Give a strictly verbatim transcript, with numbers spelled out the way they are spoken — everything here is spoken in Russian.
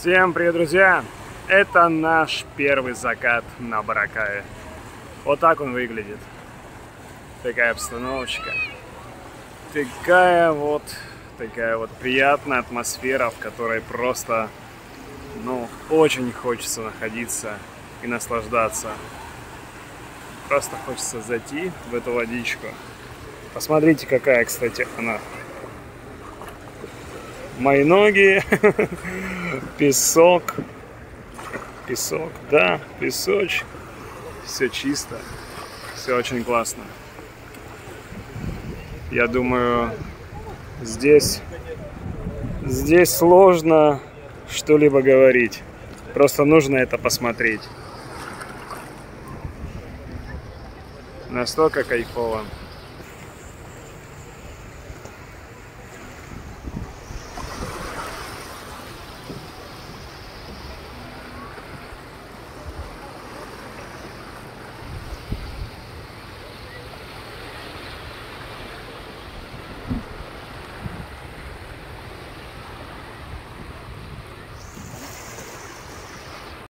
Всем привет, друзья! Это наш первый закат на Боракае. Вот так он выглядит. Такая обстановочка. Такая вот, такая вот приятная атмосфера, в которой просто, ну, очень хочется находиться и наслаждаться. Просто хочется зайти в эту водичку. Посмотрите, какая, кстати, она. Мои ноги, песок, песок, да, песочек, все чисто, все очень классно. Я думаю, здесь, здесь сложно что-либо говорить, просто нужно это посмотреть. Настолько кайфово.